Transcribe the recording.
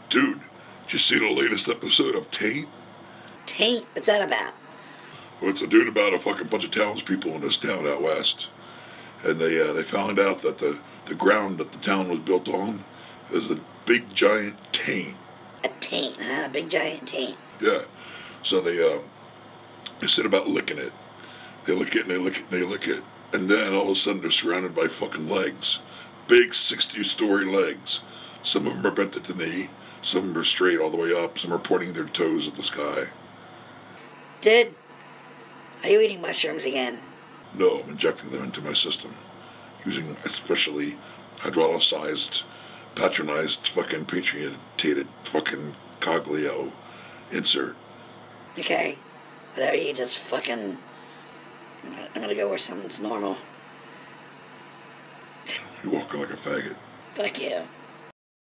Dude, did you see the latest episode of Taint? Taint? What's that about? Well, it's a dude about a fucking bunch of townspeople in this town out west. And they found out that the ground that the town was built on is a big giant taint. A taint, huh? A big giant taint. Yeah. So they said about licking it. They lick it and they lick it and they lick it. And then all of a sudden they're surrounded by fucking legs. Big 60-story legs. Some of them are bent at the knee. Some of them are straight all the way up. Some are pointing their toes at the sky. Dude, are you eating mushrooms again? No, I'm injecting them into my system. Using especially hydrolyzed, patronized, fucking patriotated fucking Coglio insert. Okay. Whatever, you just fucking... I'm gonna go where something's normal. You're walking like a faggot. Fuck you.